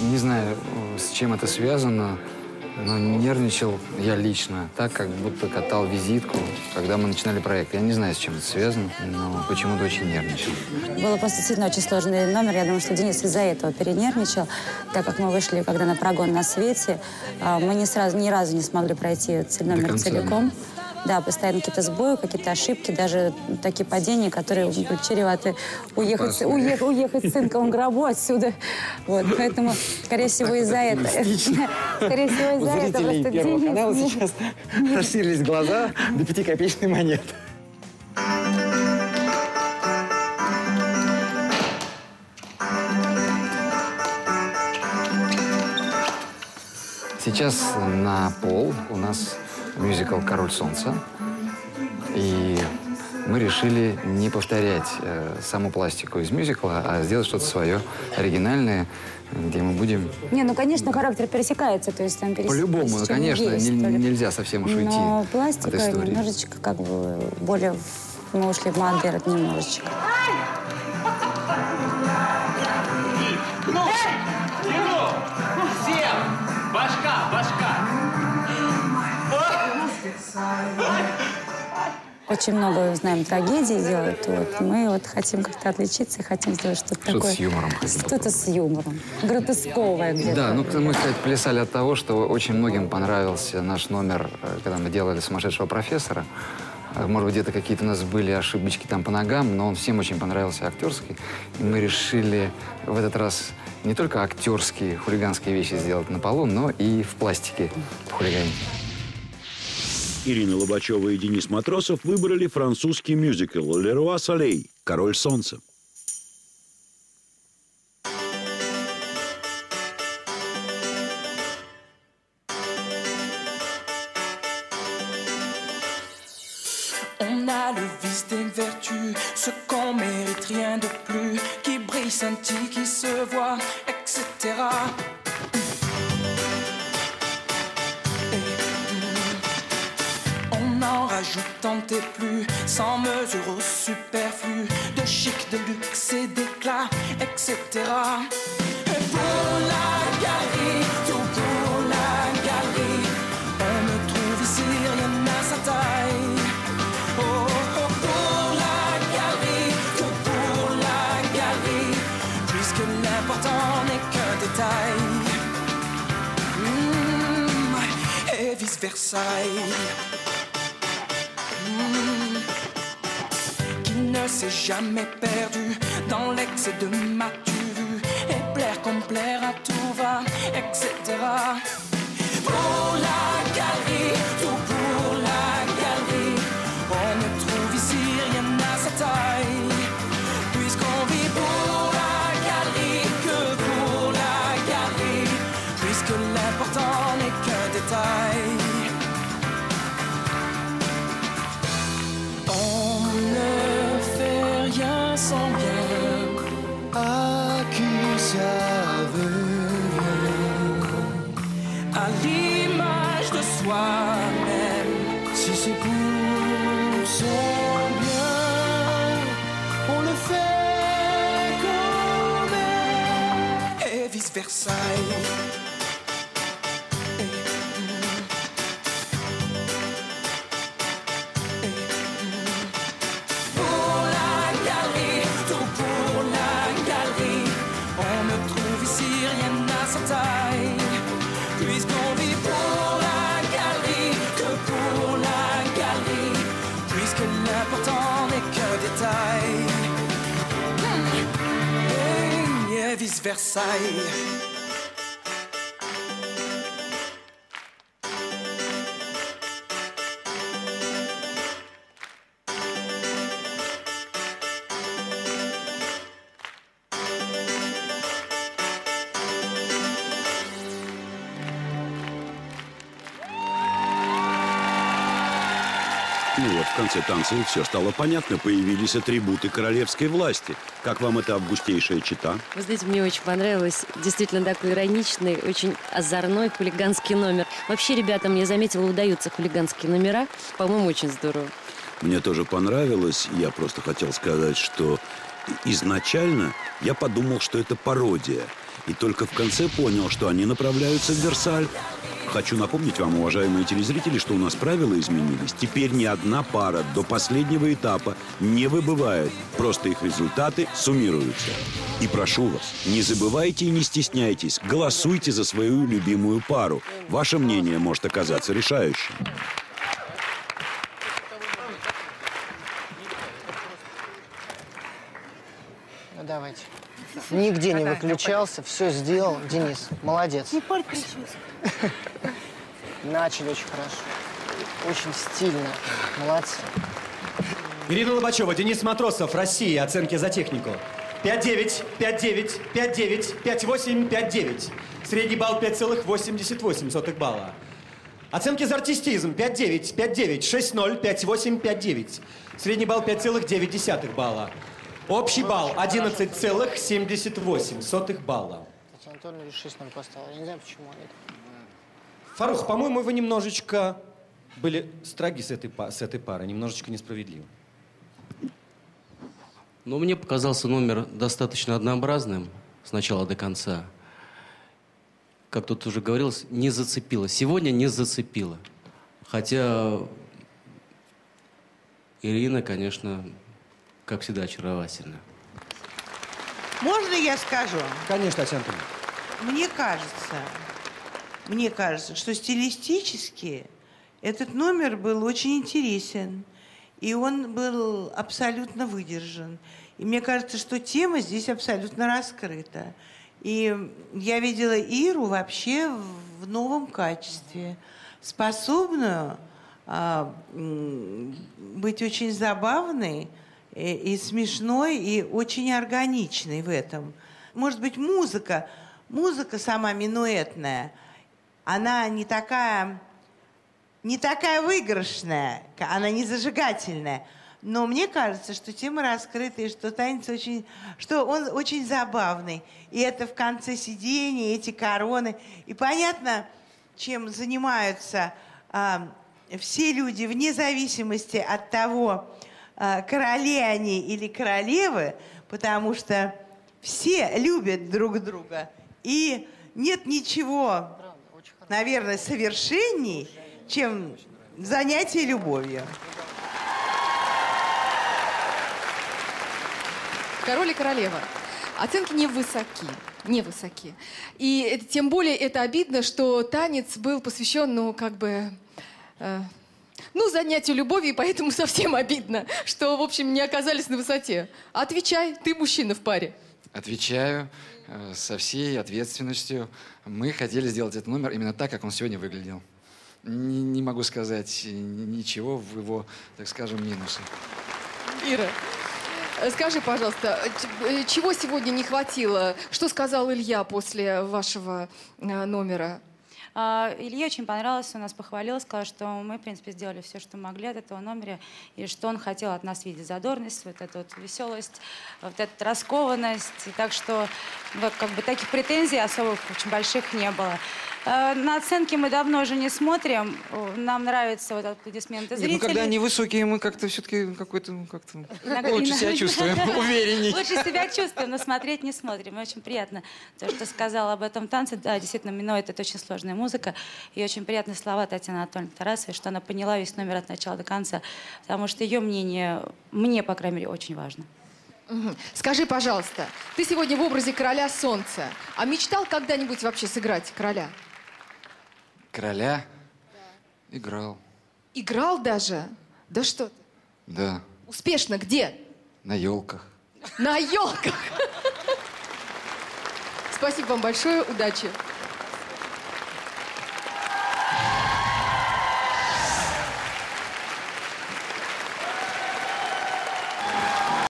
Не знаю, с чем это связано, но нервничал я лично, так, как будто катал визитку, когда мы начинали проект. Я не знаю, с чем это связано, но почему-то очень нервничал. Было просто действительно очень сложный номер. Я думаю, что Денис из-за этого перенервничал, так как мы вышли, когда на прогон на свете. Мы ни разу не смогли пройти этот номер целиком. Да, постоянно какие-то сбои, какие-то ошибки, даже такие падения, которые были чреваты уехать с цинковым гробу отсюда. Вот, поэтому, скорее всего, из-за этого. Скорее всего, из-за этого. У зрителей Первого канала сейчас расширились глаза до 5-копеечной монеты. Сейчас на пол у нас мюзикл «Король солнца». И мы решили не повторять саму пластику из мюзикла, а сделать что-то свое, оригинальное, где мы будем... Не, ну, конечно, характер пересекается, то есть там По-любому, ну, конечно, нельзя совсем уж уйти. Но пластика немножечко, как бы, более... Мы ушли в модерн немножечко. Всем! Башка! Очень много знаем трагедий делают. Вот. Мы вот хотим как-то отличиться и хотим сделать что-то такое. Что-то с юмором. Что-то с юмором. Гротесковое где-то. Да, ну мы, кстати, плясали от того, что очень многим понравился наш номер, когда мы делали «Сумасшедшего профессора». Может быть, где-то какие-то у нас были ошибочки там по ногам, но он всем очень понравился актерский. И мы решили в этот раз не только актерские, хулиганские вещи сделать на полу, но и в пластике хулиганить. Ирина Лобачева и Денис Матросов выбрали французский мюзикл «Леруа Солей» «Король солнца». On a le vice des vertus, ce qu'on mérite, rien de plus, qui brille, scintille, qui se voit, etc. Ajoutant tes plus, sans mesure au superflu, de chic, de luxe et d'éclat, etc. Et pour la galerie, tout pour la galerie, on ne trouve ici rien à sa taille. Oh, oh, pour la galerie, tout pour la galerie, puisque l'important n'est qu'un détail. Et vice-versa. Qui ne s'est jamais perdu dans l'excès de m'as-tu vu, et plaire comme plaire à tout va, etc. Pour la galerie, tout pour la galerie, on ne trouve ici rien à sa taille, puisqu'on vit pour la galerie, que pour la galerie, puisque l'important n'est qu'un détail. Sans bien à qui ça veut, à l'image de soi-même. Si c'est pour son bien, on le fait quand même. Et vice-versa. Puisqu'on vit pour la galerie, que pour la galerie, puisque l'important n'est qu'un détail. Et vice-versa. Ну вот, в конце танца и все стало понятно. Появились атрибуты королевской власти. Как вам эта августейшая чета? Вы знаете, мне очень понравилось. Действительно такой ироничный, очень озорной хулиганский номер. Вообще, ребятам, я заметила, удаются хулиганские номера. По-моему, очень здорово. Мне тоже понравилось. Я просто хотел сказать, что изначально я подумал, что это пародия. и только в конце понял, что они направляются в Версаль. Хочу напомнить вам, уважаемые телезрители, что у нас правила изменились. Теперь ни одна пара до последнего этапа не выбывает. Просто их результаты суммируются. И прошу вас, не забывайте и не стесняйтесь. Голосуйте за свою любимую пару. Ваше мнение может оказаться решающим. Ну, давайте. Нигде не выключался, все сделал. Денис, молодец. Не порть прическу. Начали очень хорошо. Очень стильно. Молодцы. Ирина Лобачева, Денис Матросов, Россия. Оценки за технику. 5-9, 5-9, 5-9, 5-8, 5-9. Средний балл 5,88 балла. Оценки за артистизм. 5-9, 5-9, 6-0, 5-8, 5-9. Средний балл 5,9 балла. Общий балл 11,78 балла. Татьяна Анатольевна 6-0 поставила. Я не знаю, почему это. Фарух, по-моему, вы немножечко были строги с этой парой, немножечко несправедливы. Но мне показался номер достаточно однообразным с начала до конца. Как тут уже говорилось, не зацепило. Сегодня не зацепило. Хотя Ирина, конечно, как всегда, очаровательна. Можно я скажу? Конечно, Татьяна Анатольевна. Мне кажется, что стилистически этот номер был очень интересен. И он был абсолютно выдержан. И мне кажется, что тема здесь абсолютно раскрыта. И я видела Иру вообще в новом качестве, способную быть очень забавной и смешной, и очень органичной в этом. Может быть, музыка сама минуэтная, она не такая выигрышная, она не зажигательная. Но мне кажется, что тема раскрыта, и что танец что он очень забавный. И это в конце сидения, эти короны. И понятно, чем занимаются все люди, вне зависимости от того, короли они или королевы, потому что все любят друг друга. И нет ничего, наверное, совершенней, чем занятие любовью. Король и королева. Оценки невысоки. И тем более это обидно, что танец был посвящен, занятию любовью, и поэтому совсем обидно, что, в общем, не оказались на высоте. Отвечай, ты мужчина в паре. Отвечаю со всей ответственностью. Мы хотели сделать этот номер именно так, как он сегодня выглядел. Не могу сказать ничего в его, так скажем, минусы. Ира, скажи, пожалуйста, чего сегодня не хватило? Что сказал Илья после вашего номера? Илье очень понравилось, он нас похвалил, сказал, что мы, в принципе, сделали все, что могли от этого номера, и что он хотел от нас видеть задорность, вот эту вот веселость, вот эту раскованность. И так что таких претензий особых очень больших не было. На оценки мы давно уже не смотрим. Нам нравятся вот аплодисменты зрителей. Когда они высокие, мы как-то все-таки лучше себя чувствуем, уверенней. Лучше себя чувствуем, но смотреть не смотрим. И очень приятно то, что сказал об этом танце. Да, действительно, минуэт — это очень сложная музыка. И очень приятные слова Татьяны Анатольевны Тарасовой, что она поняла весь номер от начала до конца. Потому что ее мнение, мне, по крайней мере, очень важно. Скажи, пожалуйста, ты сегодня в образе короля солнца. А мечтал когда-нибудь вообще сыграть короля? Короля? Да. Играл. Играл даже? Да что ты? Да. Успешно где? На елках. На елках! Спасибо вам большое, удачи.